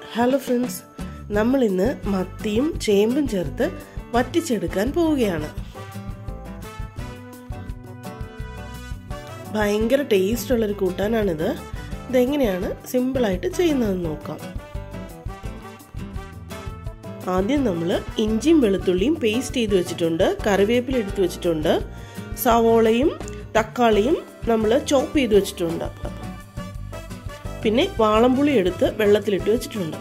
Hello friends, നമ്മൾ ഇന്ന് മത്തിയും ചേമ്പും ചേർത്ത് വറ്റിച്ചെടുക്കാൻ പോവുകയാണ്. ഭയങ്കര ടേസ്റ്റ് ഉള്ളൊരു കൂട്ടാനാണിത്. ഇതെങ്ങനെയാണ് സിമ്പിളായിട്ട് ചെയ്യുന്നതെന്ന് നോക്കാം. ആദ്യം നമ്മൾ ഇഞ്ചിയും വെളുത്തുള്ളിയും പേസ്റ്റ് ചെയ്ത് വെച്ചിട്ടുണ്ട്, കറിവേപ്പില എടുത്ത് വെച്ചിട്ടുണ്ട്, സവോളയും തക്കാളിയും നമ്മൾ ചോപ്പ് ചെയ്ത് വെച്ചിട്ടുണ്ട്, പിന്നെ വാളംപുളി എടുത്ത് വെള്ളത്തിലിട്ട് വെച്ചിട്ടുണ്ട്.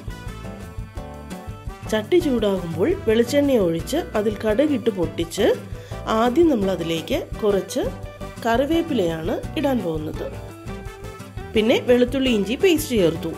ചട്ടി ചൂടാകുമ്പോൾ വെളിച്ചെണ്ണ ഒഴിച്ച് അതിൽ കടുകിട്ട് പൊട്ടിച്ച് ആദ്യം നമ്മൾ അതിലേക്ക് കുറച്ച് കറിവേപ്പിലയാണ് ഇടാൻ പോകുന്നത്. പിന്നെ വെളുത്തുള്ളി ഇഞ്ചി പേസ്റ്റ് ചേർത്തു.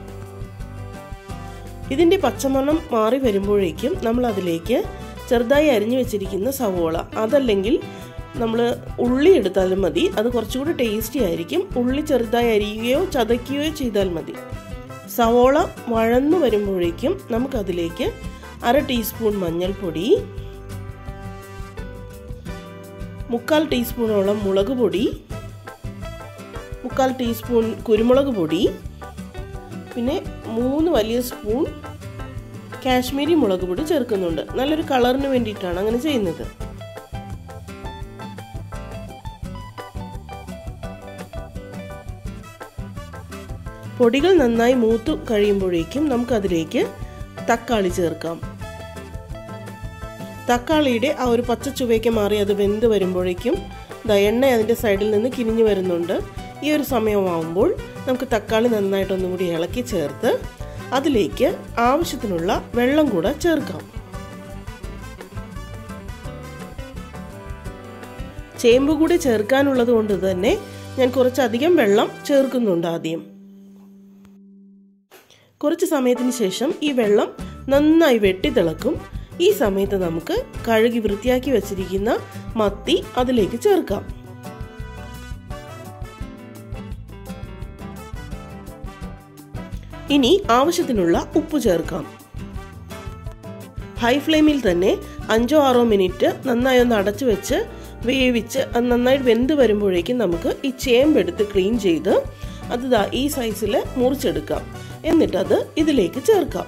ഇതിൻ്റെ പച്ചമണം മാറി വരുമ്പോഴേക്കും നമ്മൾ അതിലേക്ക് ചെറുതായി അരിഞ്ഞു വെച്ചിരിക്കുന്ന സവോള, അതല്ലെങ്കിൽ നമ്മൾ ഉള്ളി എടുത്താലും മതി, അത് കുറച്ചുകൂടി ടേസ്റ്റി ആയിരിക്കും. ഉള്ളി ചെറുതായി അരിയുകയോ ചതയ്ക്കുകയോ ചെയ്താൽ മതി. സവോള വഴന്നു വരുമ്പോഴേക്കും നമുക്കതിലേക്ക് 1/2 ടീസ്പൂൺ മഞ്ഞൾപ്പൊടി, 1/4 ടീസ്പൂണോളം മുളക് പൊടി, 1/4 ടീസ്പൂൺ കുരുമുളക് പൊടി, പിന്നെ 3 വലിയ സ്പൂൺ കാശ്മീരി മുളക് പൊടി ചേർക്കുന്നുണ്ട്. നല്ലൊരു കളറിന് വേണ്ടിയിട്ടാണ് അങ്ങനെ ചെയ്യുന്നത്. പൊടികൾ നന്നായി മൂത്ത് കഴിയുമ്പോഴേക്കും നമുക്കതിലേക്ക് തക്കാളി ചേർക്കാം. തക്കാളിയുടെ ആ ഒരു പച്ച ചുവയ്ക്ക് മാറി അത് വെന്ത് വരുമ്പോഴേക്കും എണ്ണ അതിൻ്റെ സൈഡിൽ നിന്ന് കിനിഞ്ഞു വരുന്നുണ്ട്. ഈ ഒരു സമയമാകുമ്പോൾ നമുക്ക് തക്കാളി നന്നായിട്ടൊന്നും കൂടി ഇളക്കി ചേർത്ത് അതിലേക്ക് ആവശ്യത്തിനുള്ള വെള്ളം കൂടെ ചേർക്കാം. ചേമ്പ് കൂടി ചേർക്കാനുള്ളത് കൊണ്ട് തന്നെ ഞാൻ കുറച്ചധികം വെള്ളം ചേർക്കുന്നുണ്ട്. ആദ്യം കുറച്ച് സമയത്തിന് ശേഷം ഈ വെള്ളം നന്നായി വെട്ടി തിളക്കും. ഈ സമയത്ത് നമുക്ക് കഴുകി വൃത്തിയാക്കി വെച്ചിരിക്കുന്ന മത്തി അതിലേക്ക് ചേർക്കാം. ഇനി ആവശ്യത്തിനുള്ള ഉപ്പ് ചേർക്കാം. ഹൈ ഫ്ലെയിമിൽ തന്നെ 5-6 മിനിറ്റ് നന്നായി ഒന്ന് അടച്ചു വെച്ച് വേവിച്ച് അത് നന്നായി വെന്ത് വരുമ്പോഴേക്കും നമുക്ക് ഈ ചേമ്പ് എടുത്ത് ക്ലീൻ ചെയ്ത് അത് ഈ സൈസിൽ മുറിച്ചെടുക്കാം. എന്നിട്ടത് ഇതിലേക്ക് ചേർക്കാം.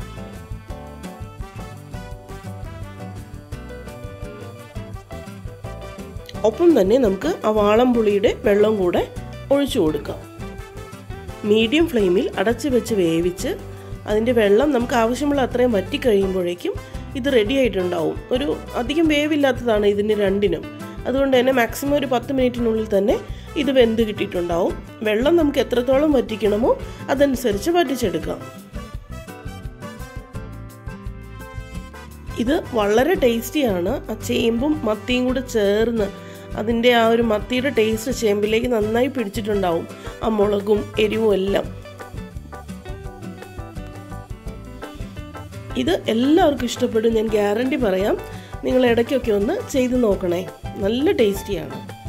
ഒപ്പം തന്നെ നമുക്ക് ആ വാളംപുളിയുടെ വെള്ളം കൂടെ ഒഴിച്ചു കൊടുക്കാം. മീഡിയം ഫ്ലെയിമിൽ അടച്ചു വെച്ച് വേവിച്ച് അതിൻ്റെ വെള്ളം നമുക്ക് ആവശ്യമുള്ള അത്രയും വറ്റി കഴിയുമ്പോഴേക്കും ഇത് റെഡി ആയിട്ടുണ്ടാവും. ഒരു അധികം വേവില്ലാത്തതാണ് ഇതിന് രണ്ടിനും. അതുകൊണ്ട് തന്നെ മാക്സിമം ഒരു 10 മിനിറ്റിനുള്ളിൽ തന്നെ ഇത് വെന്ത് കിട്ടിയിട്ടുണ്ടാവും. വെള്ളം നമുക്ക് എത്രത്തോളം വറ്റിക്കണമോ അതനുസരിച്ച് വറ്റിച്ചെടുക്കാം. ഇത് വളരെ ടേസ്റ്റിയാണ്. ആ ചേമ്പും മത്തിയും കൂടെ ചേർന്ന് അതിൻ്റെ ആ ഒരു മത്തിയുടെ ടേസ്റ്റ് ചേമ്പിലേക്ക് നന്നായി പിടിച്ചിട്ടുണ്ടാവും. ആ മുളകും എരിവും എല്ലാം. ഇത് എല്ലാവർക്കും ഇഷ്ടപ്പെടും, ഞാൻ ഗ്യാരണ്ടി പറയാം. നിങ്ങൾ ഇടയ്ക്കൊക്കെ ഒന്ന് ചെയ്ത് നോക്കണേ, നല്ല ടേസ്റ്റിയാണ്.